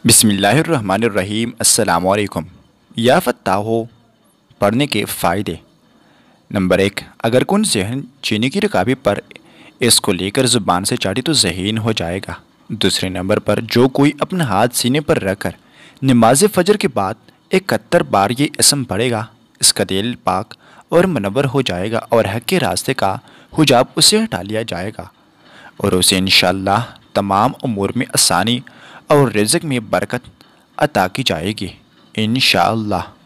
बिस्मिल्लाहिर्रहमानिर्रहीम। अस्सलामुअलैकुम। या फ़त्ताहो, पढ़ने के फ़ायदे। नंबर 1, अगर कौन ज़हन चीनी की रकाबी पर इसको लेकर ज़ुबान से चाटी तो ज़हीन हो जाएगा। दूसरे नंबर पर जो कोई अपना हाथ सीने पर रखकर नमाज फ़जर के बाद 71 बार ये इसम पढ़ेगा, इसका दिल पाक और मुनव्वर हो जाएगा और हक़ के रास्ते का हुजाब उसे हटा लिया जाएगा और उसे इंशाअल्लाह तमाम उमूर में आसानी और रिज़्क़ में बरकत अता की जाएगी इंशाअल्लाह।